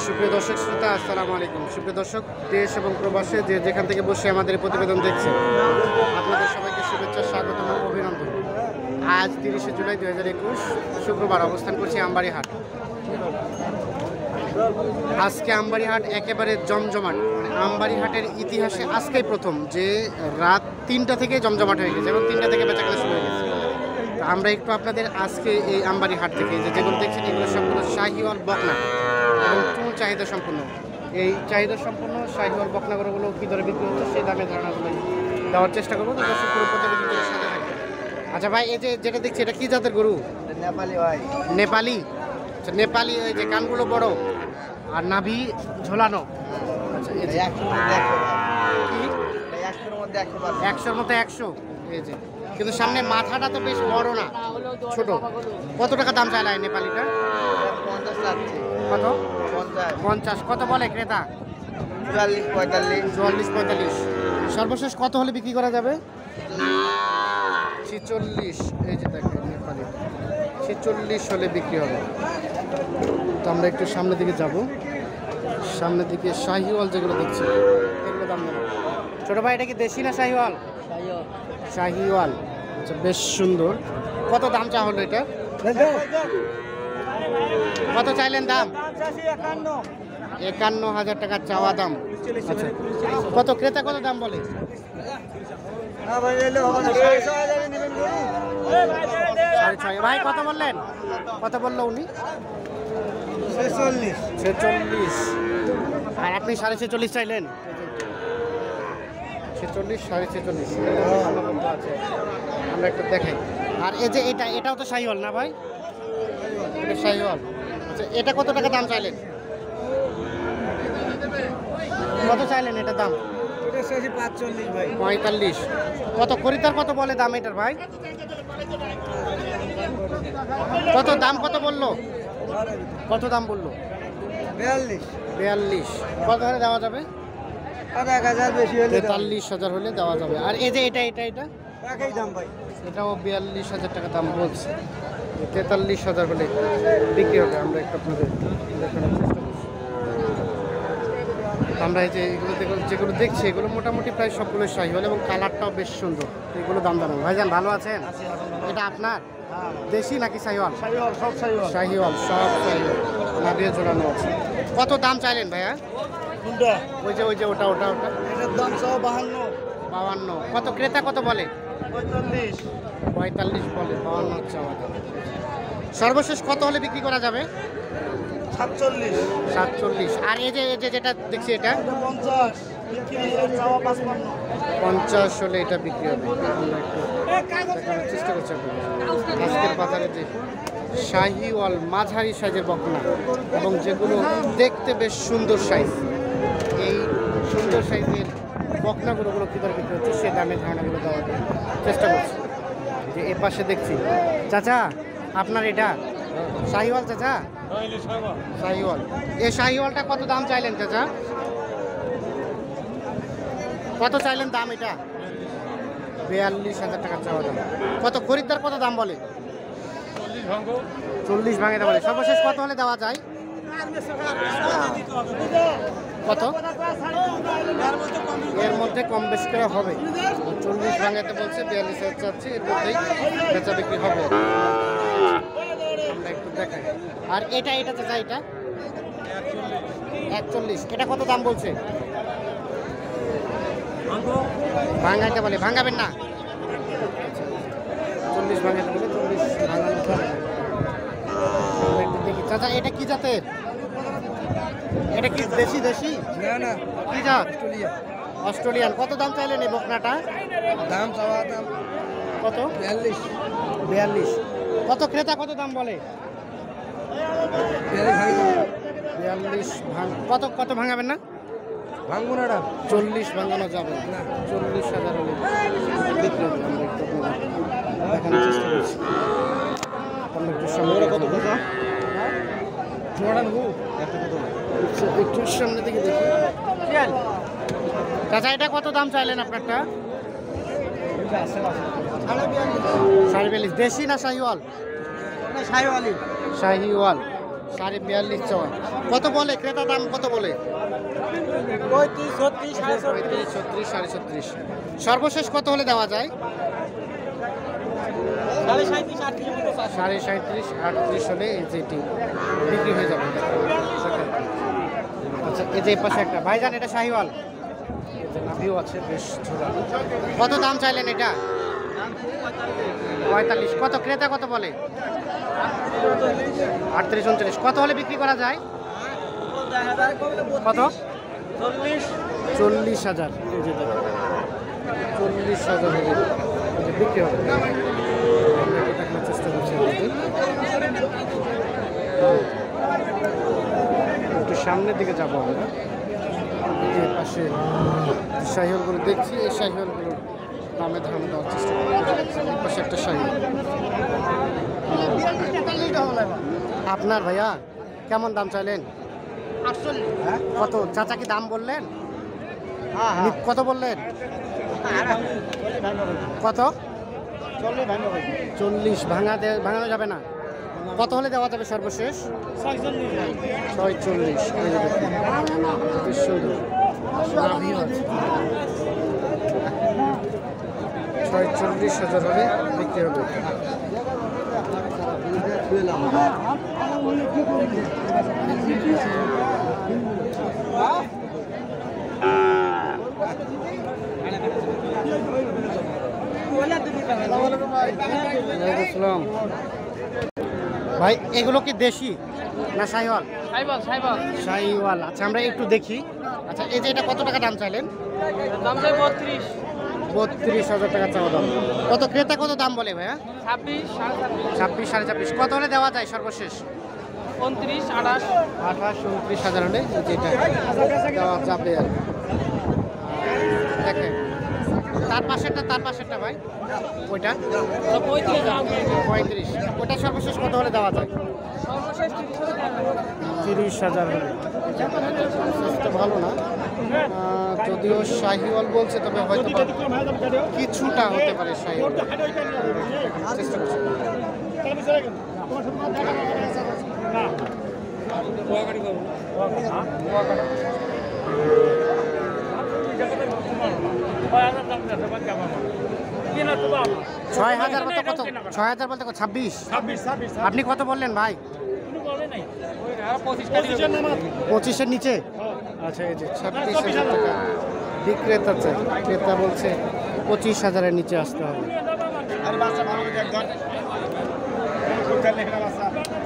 সুপ্রিয় দর্শক শ্রোতা, আসসালামু আলাইকুম। সুপ্রিয় দর্শক, দেশ এবং প্রবাসে যে যেখান থেকে বসে আমাদের এই প্রতিবেদন দেখছেন, আপনাদের সবাইকে শুভেচ্ছা, স্বাগত এবং অভিনন্দন। আজ 30শে জুলাই 2021 শুক্রবার, অবস্থান করছি আমবাড়ি হাট। আজকে আমবাড়ি হাট একেবারে জমজমাট। আমবাড়ি হাটের ইতিহাসে আজকেই প্রথম যে রাত 3টা থেকে জমজমাট হয়ে গেছে এবং 3টা থেকে বেচাকেনা শুরু হয়ে গেছে। তো আমরা একটু আপনাদের আজকে এই আমবাড়ি হাট থেকে যেগুলো দেখছেন, এগুলো সবগুলো শাহিওয়াল বকনা এবং চুল চাহিদা সম্পন্ন। এই চাহিদা সম্পন্ন শাহিওয়াল বকনাগুলো কী দরে বিক্রি হচ্ছে সেই দামে ধারণাগুলো দেওয়ার চেষ্টা করবো। তো দর্শক পুরো প্রতিবেদনের সাথে থাকবে। আচ্ছা ভাই, এই যে যেটা দেখছি এটা কি জাতের গরু? নেপালি ভাই। নেপালি? আচ্ছা, নেপালি। এই যে কানগুলো বড় আর নাভি ঝোলানো। আচ্ছা, এই যে 100-র মধ্যে 100। এই যে কিন্তু সামনে মাথাটা তো বেশ বড় না, ছোট। কত টাকা দাম চাইলে নেপালিটা? 50 লাগছে। কত? 50। 50। কত বলে ক্রেতা? 44-45। সর্বশেষ কত হলে বিক্রি করা যাবে? 46। এই যে দেখেন নেপালি 46 হলে বিক্রি হবে। তো আমরা একটু সামনের দিকে যাব। সামনের দিকে শাহিওয়াল যেগুলো দেখছি এগুলো দাম নেব। ছোটো ভাই, এটা কি দেশি না শাহিওয়াল? শাহিওয়াল। আচ্ছা, বেশ সুন্দর। কত দাম চা হলো এটা? কত চাইলেন দাম? 51,000 টাকা চাওয়া দাম। আচ্ছা, কত ক্রেতা কত দাম বলে? 6.5। ভাই কত বললেন? কত বললো উনি? 46। আর আপনি 46.5 চাইলেন? 46, 46.5 আছে। আমরা একটু দেখাই। আর এই যে এটাও তো শাহিওয়াল না ভাই? এটা শাহিওয়াল। আচ্ছা, এটা কত টাকা দাম চাইলেন? কত চাইলেন এটা দাম? 45। কত খরিদ্দার কত বলে দাম এটার ভাই? কত দাম কত বললো? কত দাম বললো? 42। কত হলে দেওয়া যাবে? 43,000 হলে দেওয়া যাবে। আর এই যে এটা একই দাম ভাই। এটাও 42,000 টাকা দাম বলছে। 43,000 হলে বিক্রি হবে। আমরা একটু আপনাদের দেখানোর চেষ্টা করছি। আমরা এই যে যেগুলো দেখছি এগুলো মোটামুটি প্রায় সবগুলো শাহিওয়াল এবং কালারটাও বেশ সুন্দর। এগুলো দাম জানাবো। ভাইজান ভালো আছেন? এটা আপনার দেশি নাকি শাহিওয়াল? শাহিওয়াল সব শাহিওয়াল, নাভিয়ে ঝোলানো আছে। কত দাম চাইলেন ভাইয়া? ওই যে ওটা এটার দাম 52। কত ক্রেতা কত বলে? 45 বলে। 52 চাওয়া দাম। সর্বশেষ কত হলে বিক্রি করা যাবে? 47। আর এই যে যেটা দেখছি এটা 50 হলে এটা বিক্রি হবে। আমরা একটু দেখানোর চেষ্টা করছি আপনাদের। আজকের বাজারে যে শাহিওয়াল মাঝারি সাইজের বকনা এবং যেগুলো দেখতে বেশ সুন্দর সাইজ, এই সুন্দর সাইজের বকনাগুলো কী দরে বিক্রি হচ্ছে সে দামে ধারণাগুলো দেওয়ার চেষ্টা করছি। যে এর পাশে দেখছি চাচা, আপনার এটা শাহিওয়াল চাচা? শাহিওয়াল। এই শাহিওয়ালটা কত দাম চাইলেন চাচা? কত চাইলেন দাম এটা? 42,000 টাকা চাওয়া দাম। কত খরিদ্দার কত দাম বলে? 40 ভাঙে বলে। সর্বশেষ কত হলে দেওয়া যায়? কত? এর মধ্যে কম বেশি করে হবে। 40 ভাঙাতে বলছে, 42,000 চাচ্ছে। এর মধ্যেই বেচা বিক্রি হবে। আমরা একটু দেখাই। আর এটা চাচা, এটা 41। এটা কত দাম বলছে? ভাঙাইতে বলে। ভাঙাবেন না? 40 ভাঙাইতে বলে। 40 ভাঙানো যাবে। একটু দেখি চাচা, এটা কি জাতের? এটা কি দেশি? না কি জাত? অস্ট্রেলিয়ান। কত দাম চাইলেন এই বকনাটা? দাম চাওয়া দাম কত? 42। কত ক্রেতা কত দাম বলে? 42 কত ভাঙাবেন না? ভাঙবো না। 40 ভাঙানো যাবে না। 40,000 হলে বিক্রি হবে। আমরা একটু দেখানোর চেষ্টা করছি। আমরা একটু সামনে একটু সামনে দিকে দেখি। চাচা, এটা কত দাম চাইলেন আপনারটা? 42। দেশি না শাহিওয়াল? শাহিওয়ালি। শাহিওয়াল। 42.5 চাওয়া। কত বলে ক্রেতা, দাম কত বলে? 35, 36, 36, 37.5। সর্বশেষ কত হলে দেওয়া যায়? 37.5, 38 হলে এই যে এটি বিক্রি হয়ে যাবে। আচ্ছা, এই যে এই পাশে একটা ভাইজান, এটা শাহিওয়াল, নাভিও আছে বেশ ঝোলানো। কত দাম চাইলেন এটা? 45। কত ক্রেতা কত বলে? 38, 39। কত হলে বিক্রি করা যায়? কত? 40,000। এই যে দেখো 40,000 হলে বিক্রি হবে। আমরা এটা দেখানোর চেষ্টা করছি একটু সামনের দিকে যাবো আমরা। যে পাশে শাহিওয়ালগুলো দেখছি, এই শাহিওয়ালগুলো দামে ধারণা দেওয়ার চেষ্টা করছি। এই পাশে একটা শাহিওয়াল। আপনার ভাইয়া কেমন দাম চাইলেন? 48। কত চাচা কি দাম বললেন? কত বললেন? কত? 40 ভাঙানো যাবে না? কত হলে দেওয়া যাবে সর্বশেষ? 46। 46,000 হলে বিক্রি হবে। ভাই এগুলো কি দেশি না শাহিওয়াল? শাহিওয়াল। আচ্ছা আমরা একটু দেখি। আচ্ছা এই যে এটা কত টাকা দাম চাইলেন? 32,000 টাকা চাওয়া দাম। কত ক্রেতা কত দাম বলে ভাইয়া? 26, 26.5। কত হলে দেওয়া যায় সর্বশেষ? 29, 28, 29,000 হলে যেটা দেওয়া যাবে আর দেখেন। তার পাশেরটা ভাই ওইটা 35। ওটা সর্বশেষ কত হলে দেওয়া যায়? 30,000 হলে। ভালো না, যদিও শাহিওয়াল বলছে, তবে হয়তো কিছুটা হতে পারে শাহিওয়াল। চেষ্টা করছি। ছয় হাজার বলতে কত? 6,000 বলতে কত? 26। আপনি কত বললেন ভাই? 25-এর নিচে? আচ্ছা এই যে 26,000 টাকা বিক্রেতা চাই, ক্রেতা বলছে 25,000-এর নিচে আসতে হবে।